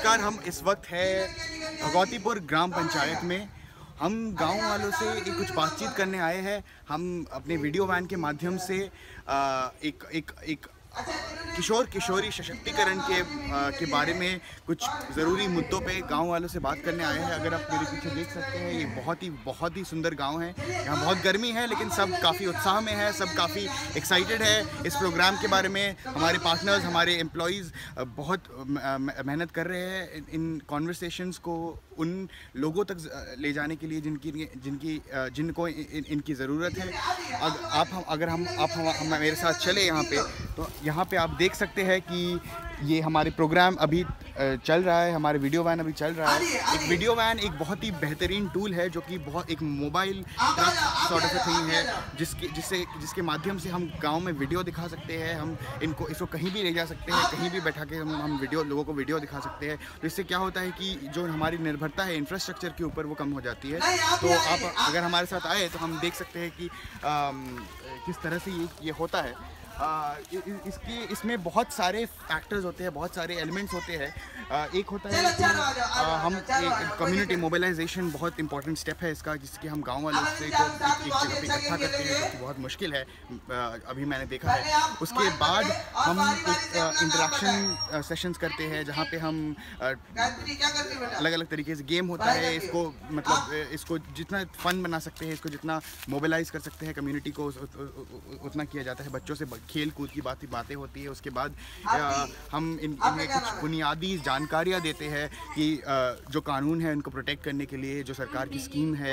नमस्कार। हम इस वक्त है भगवतीपुर ग्राम पंचायत में। हम गांव वालों से कुछ बातचीत करने आए हैं। हम अपने वीडियो वैन के माध्यम से एक किशोर किशोरी सशक्तिकरण के बारे में कुछ ज़रूरी मुद्दों पे गांव वालों से बात करने आए हैं। अगर आप मेरे पीछे देख सकते हैं, ये बहुत ही सुंदर गांव है। यहाँ बहुत गर्मी है, लेकिन सब काफ़ी उत्साह में है, सब काफ़ी एक्साइटेड है इस प्रोग्राम के बारे में। हमारे पार्टनर्स, हमारे एम्प्लॉयज़ बहुत मेहनत कर रहे हैं इन कॉन्वर्सेशंस को उन लोगों तक ले जाने के लिए जिनको इनकी ज़रूरत है। अगर हम मेरे साथ चले यहाँ पे आप देख सकते हैं कि ये हमारे प्रोग्राम अभी चल रहा है, हमारे वीडियो वैन अभी चल रहा है। एक वीडियो वैन एक बहुत ही बेहतरीन टूल है, जो कि बहुत एक mobile truck sort of thing है, जिसके माध्यम से हम गांव में वीडियो दिखा सकते हैं। हम इसको कहीं भी ले जा सकते हैं, कहीं भी बैठा के हम लोगों को वीडियो दिखा सकते हैं। तो इससे क्या होता है कि जो हमारी निर्भरता है इंफ्रास्ट्रक्चर के ऊपर, वो कम हो जाती है। तो आप अगर हमारे साथ आए तो हम देख सकते हैं कि किस तरह से ये होता है। इसमें बहुत सारे फैक्टर्स होते हैं, बहुत सारे एलिमेंट्स होते हैं। एक होता है कि हम कम्युनिटी मोबिलाइजेशन बहुत इंपॉर्टेंट स्टेप है इसका, जिसके हम गांव वालों से को एक जगह पे इकट्ठा करते हैं, जो कि बहुत मुश्किल है, अभी मैंने देखा है। उसके बाद हम एक इंटरेक्शन सेशंस करते हैं, जहाँ पे हम अलग अलग तरीके से गेम होता है। इसको जितना फन बना सकते हैं, इसको जितना मोबिलाइज कर सकते हैं कम्युनिटी को, उतना किया जाता है। बच्चों से खेल कूद की बातें होती है। उसके बाद हम इन्हें कुछ बुनियादी जानकारियाँ देते हैं कि जो कानून है उनको प्रोटेक्ट करने के लिए, जो सरकार की स्कीम है,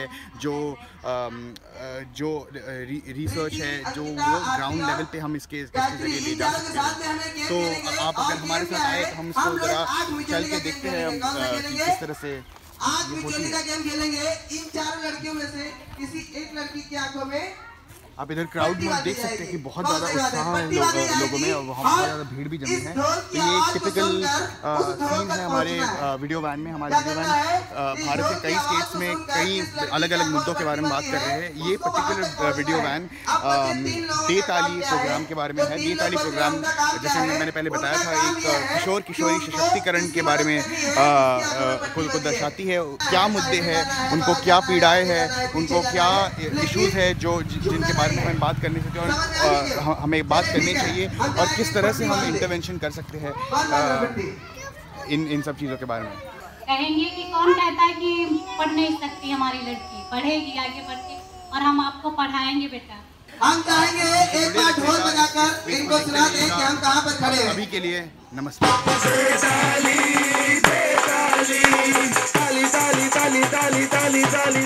जो रिसर्च है, जो वो ग्राउंड लेवल पे हम इसके जरिए ले जा सकते हैं। तो आप अगर हमारे साथ आए तो हम इसको ज़रा चल के देखते हैं कि किस तरह से आज बिजली का गेम खेलेंगे। इन चारों लड़कियों में से किसी एक लड़की की आंखों में आप इधर क्राउड में देख सकते हैं कि बहुत ज़्यादा उत्साह है लोगों में, और वहाँ बहुत ज़्यादा भीड़ भी जमी है। तो ये एक टिपिकल सीन है हमारे वीडियो वैन में। हमारे वीडियो वैन भारत के कई स्टेट्स में कई अलग अलग मुद्दों के बारे में बात कर रहे हैं। ये पर्टिकुलर वीडियो वैन ताली प्रोग्राम के बारे में है। ताली प्रोग्राम, जैसे मैंने पहले बताया था, एक किशोर किशोरी सशक्तिकरण के बारे में को दर्शाती है। क्या मुद्दे हैं, उनको क्या पीड़ाएँ हैं, उनको क्या इश्यूज़ है जिनके बारे में हमें बात करनी चाहिए, और हमें बात करनी चाहिए, और किस तरह से हम इंटरवेंशन कर सकते हैं इन सब चीज़ों के बारे में। कहेंगे कि कौन कहता है कि पढ़ नहीं सकती हमारी लड़की, पढ़ेगी आगे बढ़ के, और हम आपको पढ़ाएंगे बेटा। हम चाहेंगे एक बार ढोल बजाकर इनको सुना दें कि हम कहाँ पर खड़े हैं। अभी के लिए नमस्कार। ताली ताली ताली ताली ताली ताली ताली